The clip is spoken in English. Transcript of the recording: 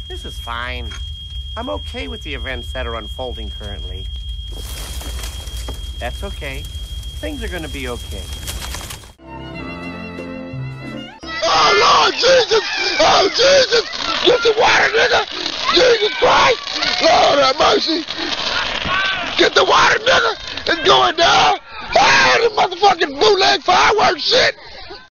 This is fine. I'm okay with the events that are unfolding currently. That's okay. Things are gonna be okay. Oh, Lord Jesus! Oh, Jesus! Get the water, nigga! Jesus Christ! Lord have mercy! Get the water, nigga! It's going down! Ah, the motherfucking bootleg fireworks shit!